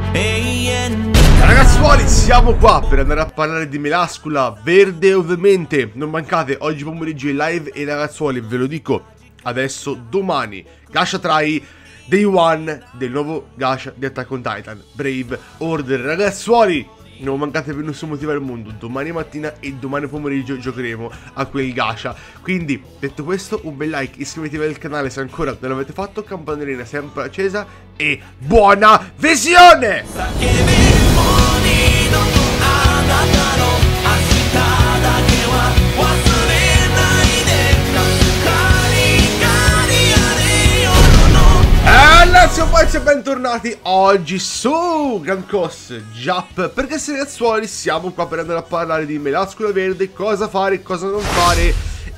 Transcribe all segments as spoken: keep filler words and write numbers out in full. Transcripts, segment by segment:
Ragazzuoli, siamo qua per andare a parlare di Melascula Verde, ovviamente. Non mancate oggi pomeriggio in live e ragazzuoli, ve lo dico adesso, domani Gacha Try Day One del nuovo Gacha di Attack on Titan Brave Order. Ragazzuoli, non mancate per nessun motivo al mondo. Domani mattina e domani pomeriggio giocheremo a quel Gacha. Quindi, detto questo, un bel like, iscrivetevi al canale se ancora non l'avete fatto, campanellina sempre accesa e buona visione! えー、bentornati oggi su Grand Cross Jump, perché se ragazzuoli siamo qua per andare a parlare di Melascula Verde, cosa fare, cosa non fare,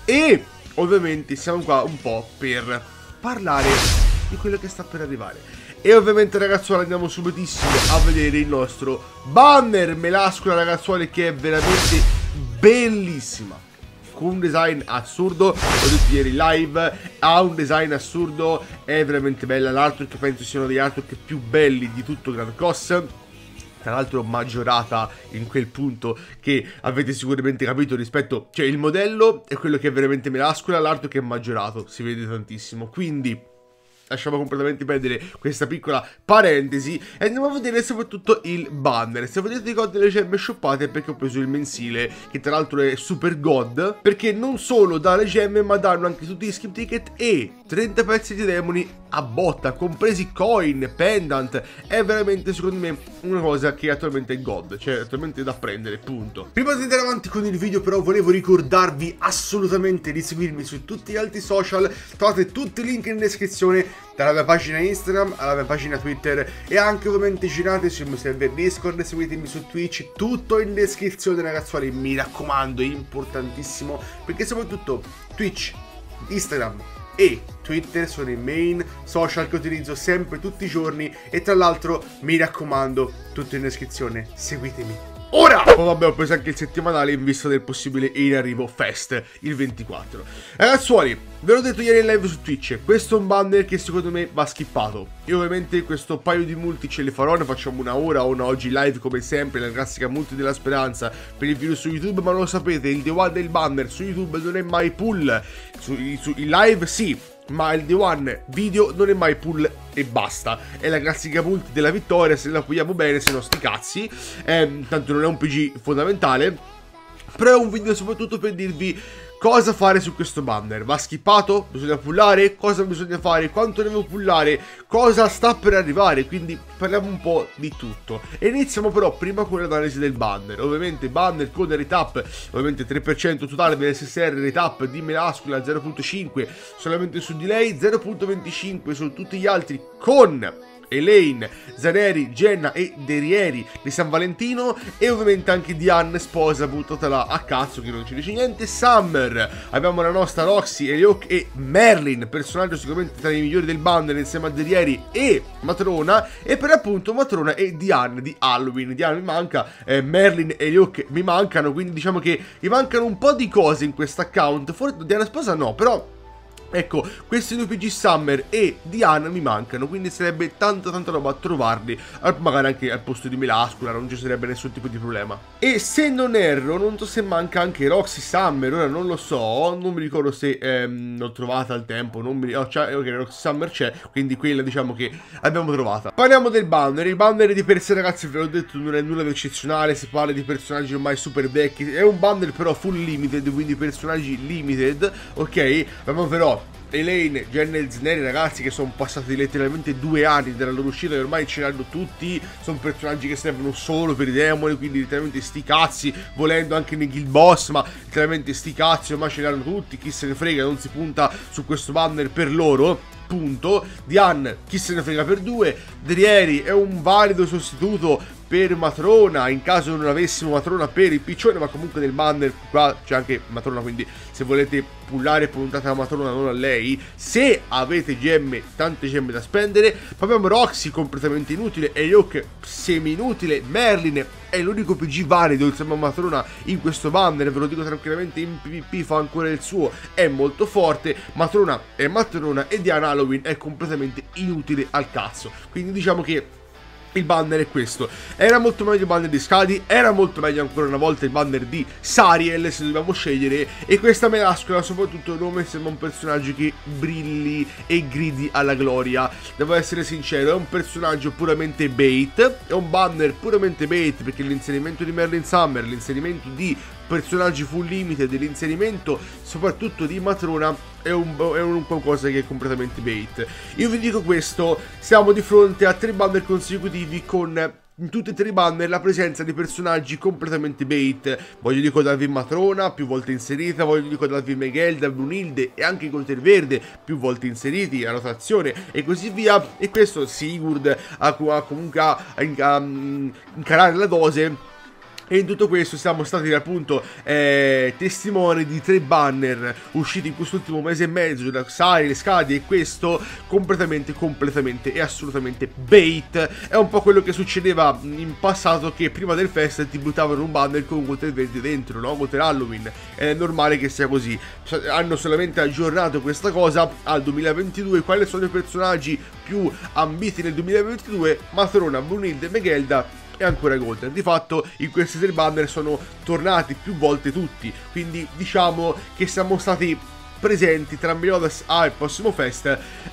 e ovviamente siamo qua un po' per parlare di quello che sta per arrivare. E ovviamente ragazzuoli andiamo subitissimo a vedere il nostro banner Melascula, ragazzuoli, che è veramente bellissima, con un design assurdo. L'ho detto ieri live, ha un design assurdo, è veramente bella. L'artwork penso siano degli artwork più belli di tutto Grand Cross, tra l'altro maggiorata in quel punto che avete sicuramente capito rispetto, cioè il modello è quello che è veramente Melascula, l'artwork è maggiorato, si vede tantissimo. Quindi lasciamo completamente perdere questa piccola parentesi e andiamo a vedere soprattutto il banner. Se vedete i god delle gemme shoppate è perché ho preso il mensile, che tra l'altro è super god, perché non solo dà le gemme ma danno anche tutti gli skip ticket e trenta pezzi di demoni a botta, compresi coin, pendant. È veramente secondo me una cosa che attualmente è god, cioè attualmente è da prendere, punto. Prima di andare avanti con il video però volevo ricordarvi assolutamente di seguirmi su tutti gli altri social. Trovate tutti i link in descrizione, dalla mia pagina Instagram alla mia pagina Twitter, e anche ovviamente girate sul mio server Discord, seguitemi su Twitch, tutto in descrizione ragazzuoli, mi raccomando, è importantissimo, perché soprattutto Twitch, Instagram e Twitter sono i main social che utilizzo sempre tutti i giorni, e tra l'altro mi raccomando, tutto in descrizione, seguitemi. Ora! Oh, vabbè, ho preso anche il settimanale in vista del possibile in arrivo Fest il ventiquattro. Ragazzuoli, ve l'ho detto ieri in live su Twitch, questo è un banner che secondo me va skippato. Io ovviamente questo paio di multi ce le farò, ne facciamo una ora o una oggi live come sempre, la classica multi della speranza per il video su YouTube, ma lo sapete, il day one del banner su YouTube non è mai pull, su, su, in live sì, ma il day one video non è mai pull e basta. È la classica multi della vittoria, se la puliamo bene, se no sti cazzi. eh, Tanto non è un P G fondamentale, però è un video soprattutto per dirvi cosa fare su questo banner. Va skippato? Bisogna pullare? Cosa bisogna fare? Quanto devo pullare? Cosa sta per arrivare? Quindi parliamo un po' di tutto. E iniziamo però prima con l'analisi del banner. Ovviamente banner con retap, ovviamente tre per cento totale dell'S S R, retap di Melascula zero virgola cinque solamente su di lei, zero virgola venticinque su tutti gli altri, con Elaine, Zaneri, Jenna e Derieri di San Valentino, e ovviamente anche Diane, sposa, buttatela a cazzo che non ci dice niente. Summer, abbiamo la nostra Roxy, Elioc e Merlin, personaggio sicuramente tra i migliori del banner insieme a Derieri e Matrona, e per appunto Matrona e Diane di Halloween. Diane mi manca, eh, Merlin e Elioc mi mancano, quindi diciamo che mi mancano un po' di cose in questo account. Forse Diana sposa no, però ecco, questi due P G Summer e Diana mi mancano, quindi sarebbe tanta tanta roba a trovarli, magari anche al posto di Melascula, non ci sarebbe nessun tipo di problema. E se non erro, non so se manca anche Roxy Summer, ora non lo so, non mi ricordo se ehm, l'ho trovata al tempo, non mi... oh, c'è, ok, Roxy Summer c'è, quindi quella diciamo che abbiamo trovata. Parliamo del banner. Il banner di per sé ragazzi, ve l'ho detto, non è nulla di eccezionale, si parla di personaggi ormai super vecchi, è un banner però full limited, quindi personaggi limited, ok? Abbiamo però Elaine, Jenna e Zaneri ragazzi, che sono passati letteralmente due anni dalla loro uscita e ormai ce l'hanno tutti. Sono personaggi che servono solo per i demoni, quindi letteralmente sti cazzi, volendo anche nei guild boss, ma letteralmente sti cazzi ormai ce l'hanno tutti, chi se ne frega, non si punta su questo banner per loro, punto. Diane, chi se ne frega per due. Derieri è un valido sostituto per Matrona, in caso non avessimo Matrona per il piccione, ma comunque nel banner qua c'è anche Matrona, quindi se volete pullare puntate a Matrona, non a lei. Se avete gemme, tante gemme da spendere. Poi abbiamo Roxy completamente inutile, Elioc semi inutile, Merlin è l'unico P G valido insieme a Matrona in questo banner, ve lo dico tranquillamente, in PvP fa ancora il suo, è molto forte. Matrona è Matrona e Diana Halloween è completamente inutile al cazzo, quindi diciamo che il banner è questo. Era molto meglio il banner di Skadi, era molto meglio ancora una volta il banner di Sariel, se dobbiamo scegliere, e questa Melascola soprattutto non mi sembra un personaggio che brilli e gridi alla gloria. Devo essere sincero, è un personaggio puramente bait, è un banner puramente bait, perché l'inserimento di Merlin Summer, l'inserimento di personaggi full limited, l'inserimento soprattutto di Matrona è un, è un qualcosa che è completamente bait. Io vi dico questo, siamo di fronte a tre banner consecutivi con in tutti e tre i banner la presenza di personaggi completamente bait. Voglio ricordarvi Matrona, più volte inserita, voglio ricordarvi Megelda, Brunilde e anche Counter Verde, più volte inseriti, a rotazione e così via. E questo Sigurd ha, ha comunque a, a, a incarare la dose. E in tutto questo siamo stati appunto eh, testimoni di tre banner usciti in quest'ultimo mese e mezzo da Sariel, Skadi, e questo completamente, completamente e assolutamente bait. È un po' quello che succedeva in passato, che prima del fest ti buttavano un banner con Counter Verde dentro, no? Counter Halloween. È normale che sia così. Hanno solamente aggiornato questa cosa al duemilaventidue. Quali sono i personaggi più ambiti nel duemilaventidue? Matrona, Brunilde, Megelda e ancora Golden. Di fatto in questi tre banner sono tornati più volte tutti, quindi diciamo che siamo stati presenti tra Meliodas A e il prossimo fest.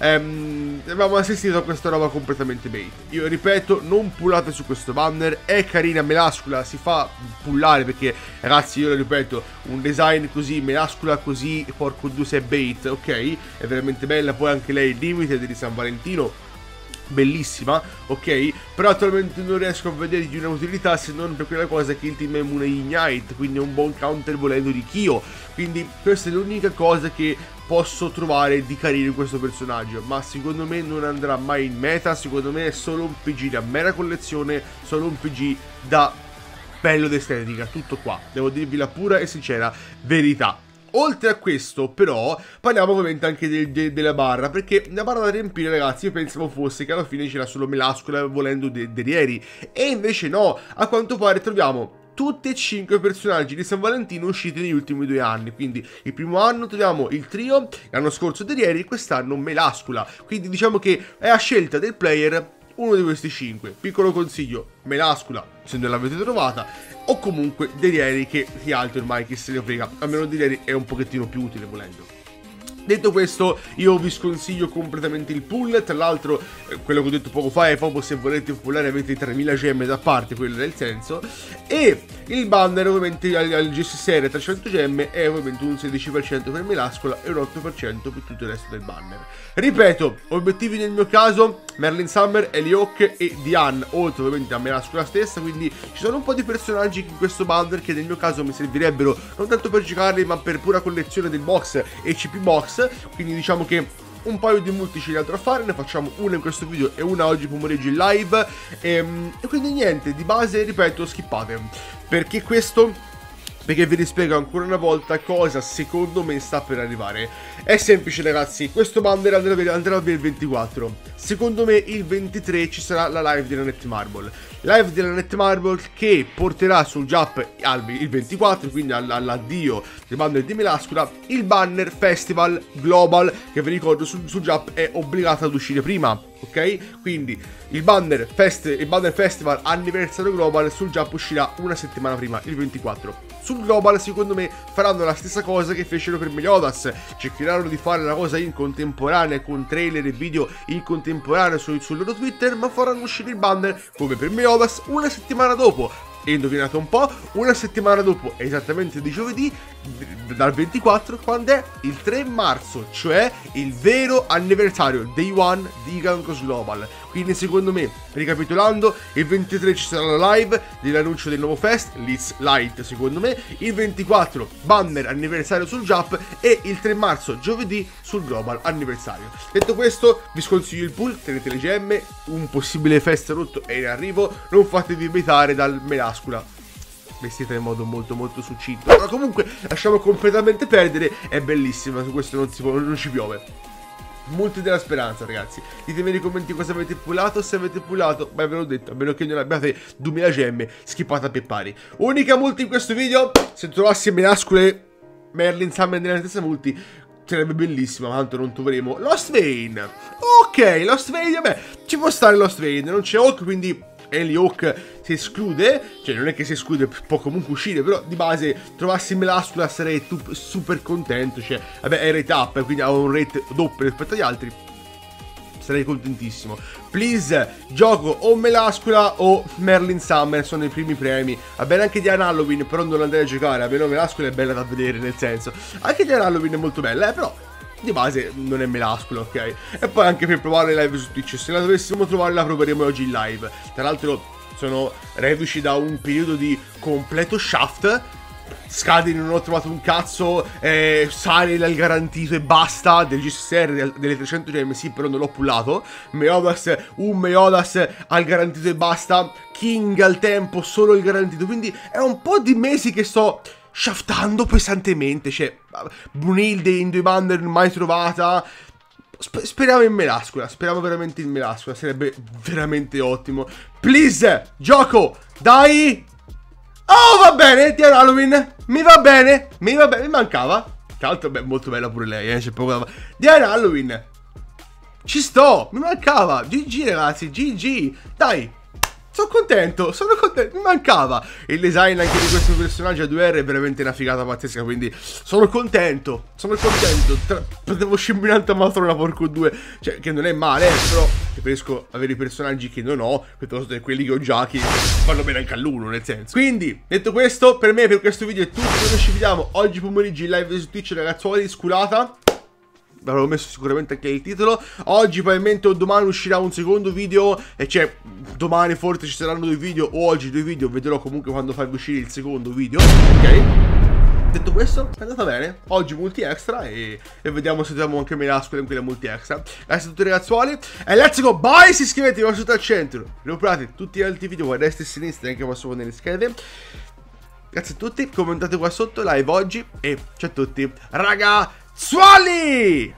ehm, abbiamo assistito a questa roba completamente bait. Io ripeto, non pullate su questo banner, è carina Melascola, si fa pullare perché ragazzi, io lo ripeto, un design così, Melascola così, porco due se è bait, ok, è veramente bella. Poi anche lei limited di San Valentino, bellissima, ok, però attualmente non riesco a vedergli una utilità se non per quella cosa che il team è immune Ignite, quindi è un buon counter volendo di Kyo, quindi questa è l'unica cosa che posso trovare di carino in questo personaggio, ma secondo me non andrà mai in meta. Secondo me è solo un P G da mera collezione, solo un P G da bello d'estetica, tutto qua, devo dirvi la pura e sincera verità. Oltre a questo, però, parliamo ovviamente anche de de della barra, perché la barra da riempire, ragazzi, io pensavo fosse che alla fine c'era solo Melascola volendo de Derieri, e invece no, a quanto pare troviamo tutti e cinque personaggi di San Valentino usciti negli ultimi due anni. Quindi il primo anno troviamo il trio, l'anno scorso Derieri, quest'anno Melascola, quindi diciamo che è a scelta del player uno di questi cinque. Piccolo consiglio, Melascola, se non l'avete trovata, o comunque Derieri, che gli altri ormai chi se ne frega, almeno Derieri è un pochettino più utile volendo. Detto questo, io vi sconsiglio completamente il pull. Tra l'altro, eh, quello che ho detto poco fa è proprio se volete pullare avete tremila gemme da parte, quello è il senso. E il banner ovviamente al, al G S Serie trecento gemme è ovviamente un sedici per cento per Melascola e un otto per cento per tutto il resto del banner. Ripeto, obiettivi nel mio caso, Merlin Summer, Elioc e Diane, oltre ovviamente a Melascola stessa, quindi ci sono un po' di personaggi in questo banner che nel mio caso mi servirebbero non tanto per giocarli ma per pura collezione del box e C P box. Quindi diciamo che un paio di multi ce li altro a fare, ne facciamo una in questo video e una oggi pomeriggio in live, e, e quindi niente, di base ripeto skippate, perché questo... Perché vi rispiego ancora una volta cosa secondo me sta per arrivare. È semplice ragazzi, questo banner andrà, andrà via il ventiquattro. Secondo me il ventitré ci sarà la live della Netmarble. Live della Netmarble che porterà sul Jap il ventiquattro, quindi all'addio del banner di Melascola, il banner Festival Global, che vi ricordo sul, sul Jap è obbligato ad uscire prima. Ok, quindi il banner, fest, il banner Festival Anniversario Global sul Jap uscirà una settimana prima, il ventiquattro. Sul Global secondo me faranno la stessa cosa che fecero per Meliodas, cercheranno di fare la cosa in contemporanea con trailer e video in contemporanea su, sul loro Twitter, ma faranno uscire il banner come per Meliodas una settimana dopo. E indovinate un po', una settimana dopo, esattamente di giovedì, dal ventiquattro, quando è? Il tre marzo, cioè il vero anniversario, day one di Gankos Global. Quindi secondo me, ricapitolando, il ventitré ci sarà la live dell'annuncio del nuovo fest, Leeds Light secondo me, il ventiquattro banner anniversario sul Jap e il tre marzo, giovedì, sul Global anniversario. Detto questo, vi sconsiglio il pull, tenete le gemme, un possibile fest rotto è in arrivo, non fatevi invitare dal Melascola. Vestita in modo molto molto succinto. Ma comunque lasciamo completamente perdere, è bellissima, su questo non, si può, non ci piove. Multi della speranza ragazzi, ditemi nei commenti cosa avete pullato, se avete pullato, beh ve l'ho detto, a meno che non abbiate duemila gemme, skippate a peppari. Unica multi in questo video, se trovassi Melascola e Merlin Summer nella stessa multi sarebbe bellissima, ma tanto non troveremo Lost Vein. Ok, Lost Vein, vabbè, ci può stare Lost Raid, non c'è Hawk, quindi Eli Hawk si esclude, cioè non è che si esclude, può comunque uscire, però di base trovassi Melascula sarei super contento, cioè, vabbè è rate up, quindi ha un rate doppio rispetto agli altri, sarei contentissimo. Please, gioco o Melascula o Merlin Summer, sono i primi premi. Va bene anche Diana Halloween, però non andrei a giocare, almeno Melascula è bella da vedere, nel senso, anche Diana Halloween è molto bella, eh, però di base non è Melascula, ok? E poi anche per provare live su Twitch, se la dovessimo trovare la proveremo oggi in live. Tra l'altro sono reduci da un periodo di completo shaft, Scadi non ho trovato un cazzo, eh, Sariel al garantito e basta, del G S R delle trecento gemme sì, però non l'ho pullato, Meodas, un Meodas al garantito e basta, King al tempo, solo il garantito, quindi è un po' di mesi che sto shaftando pesantemente, cioè Brunilde in due banner mai trovata. Sp speriamo in Melascula, speriamo veramente in Melascula, sarebbe veramente ottimo. Please, gioco, dai. Oh, va bene, Diana Halloween, mi va bene, mi va bene, mi mancava. Tra l'altro, beh, molto bella pure lei, eh, c'è poco da... Diana Halloween, ci sto, mi mancava. G G ragazzi, G G, dai. Sono contento, sono contento, mi mancava. Il design anche di questo personaggio a due R è veramente una figata pazzesca, quindi sono contento, sono contento. Tra... Potevo scimmiare un'altra matrona porco due, cioè che non è male, eh, però preferisco avere i personaggi che non ho, piuttosto che quelli che ho già, che fanno bene anche all'uno, nel senso. Quindi, detto questo, per me, per questo video è tutto. Noi ci vediamo oggi pomeriggio in live su Twitch, ragazzuoli, sculata. L'avrò messo sicuramente anche il titolo. Oggi probabilmente o domani uscirà un secondo video, e cioè domani forse ci saranno due video, o oggi due video, vedrò comunque quando farvi uscire il secondo video, ok? Detto questo, è andata bene. Oggi multi extra e, e vediamo se troviamo anche Melascula in quella multi extra. Grazie a tutti ragazzuoli e let's go, bye, se iscrivetevi, va sotto al centro, recuperate tutti gli altri video a destra e a sinistra, anche qua sopra nelle schede. Grazie a tutti, commentate qua sotto, live oggi, e ciao a tutti ragazzuoli!